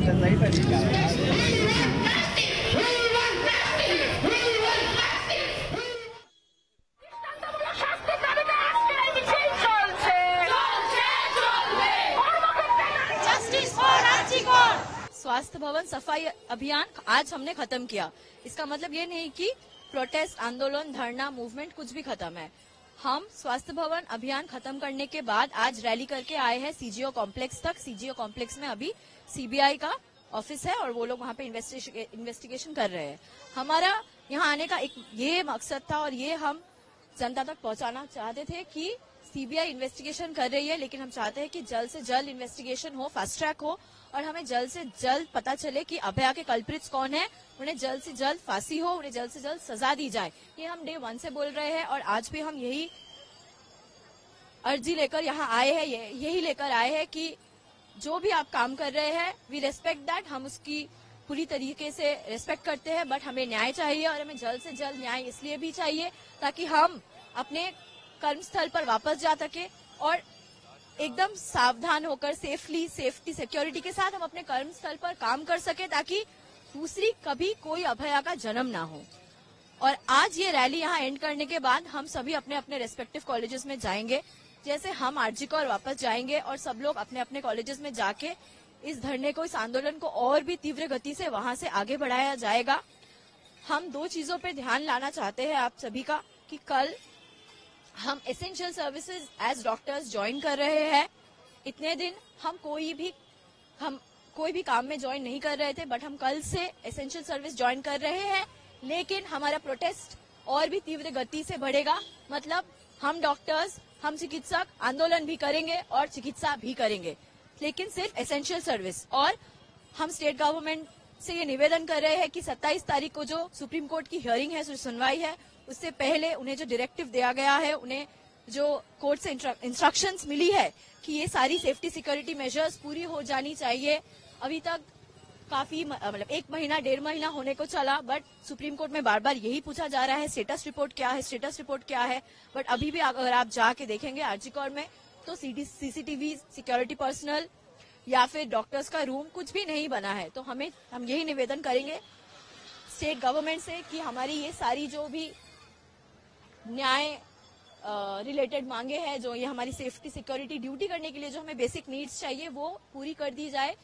स्वास्थ्य भवन सफाई अभियान आज हमने खत्म किया। इसका मतलब ये नहीं कि प्रोटेस्ट, आंदोलन, धरना, मूवमेंट कुछ भी खत्म है। हम स्वास्थ्य भवन अभियान खत्म करने के बाद आज रैली करके आए हैं सीजीओ कॉम्प्लेक्स तक। सीजीओ कॉम्प्लेक्स में अभी सीबीआई का ऑफिस है और वो लोग वहाँ पे इन्वेस्टिगेशन कर रहे हैं। हमारा यहाँ आने का एक ये मकसद था और ये हम जनता तक पहुँचाना चाहते थे कि सीबीआई इन्वेस्टिगेशन कर रही है, लेकिन हम चाहते हैं कि जल्द से जल्द इन्वेस्टिगेशन हो, फास्ट ट्रैक हो और हमें जल्द से जल्द पता चले कि अभया के कल्प्रिट्स कौन है, उन्हें जल्द से जल्द फांसी हो, उन्हें जल्द से जल्द सजा दी जाए। ये हम डे 1 से बोल रहे हैं और आज भी हम यही अर्जी लेकर यहाँ आए हैं, यही लेकर आए हैं कि जो भी आप काम कर रहे हैं, वी रेस्पेक्ट दैट, हम उसकी पूरी तरीके से रेस्पेक्ट करते हैं, बट हमें न्याय चाहिए और हमें जल्द से जल्द न्याय इसलिए भी चाहिए ताकि हम अपने कर्मस्थल पर वापस जा सके और एकदम सावधान होकर सेफ्टी सिक्योरिटी के साथ हम अपने कर्मस्थल पर काम कर सके ताकि दूसरी कभी कोई अभया का जन्म ना हो। और आज ये रैली यहाँ एंड करने के बाद हम सभी अपने अपने रेस्पेक्टिव कॉलेजेस में जाएंगे, जैसे हम आरजी को और वापस जाएंगे और सब लोग अपने अपने कॉलेजेस में जाके इस धरने को, इस आंदोलन को और भी तीव्र गति से वहां से आगे बढ़ाया जाएगा। हम 2 चीजों पे ध्यान लाना चाहते हैं आप सभी का कि कल हम essential services as doctors join कर रहे हैं। इतने दिन हम कोई भी काम में ज्वाइन नहीं कर रहे थे, बट हम कल से एसेंशियल सर्विस ज्वाइन कर रहे हैं, लेकिन हमारा प्रोटेस्ट और भी तीव्र गति से बढ़ेगा। मतलब हम डॉक्टर्स, हम चिकित्सक आंदोलन भी करेंगे और चिकित्सा भी करेंगे, लेकिन सिर्फ एसेंशियल सर्विस। और हम स्टेट गवर्नमेंट से ये निवेदन कर रहे हैं कि 27 तारीख को जो सुप्रीम कोर्ट की हियरिंग है, सुनवाई है, उससे पहले उन्हें जो डायरेक्टिव दिया गया है, उन्हें जो कोर्ट से इंस्ट्रक्शंस मिली है कि ये सारी सेफ्टी सिक्योरिटी मेजर्स पूरी हो जानी चाहिए। अभी तक काफी मतलब 1 महीना 1.5 महीना होने को चला, बट सुप्रीम कोर्ट में बार बार यही पूछा जा रहा है स्टेटस रिपोर्ट क्या है, स्टेटस रिपोर्ट क्या है। बट अभी भी अगर आप जाके देखेंगे आरजी कोर्ट में तो सीसीटीवी, सिक्योरिटी पर्सनल या फिर डॉक्टर्स का रूम कुछ भी नहीं बना है। तो हम यही निवेदन करेंगे स्टेट गवर्नमेंट से कि हमारी ये सारी जो भी न्याय रिलेटेड मांगे हैं, जो ये हमारी सेफ्टी सिक्योरिटी ड्यूटी करने के लिए जो हमें बेसिक नीड्स चाहिए, वो पूरी कर दी जाए।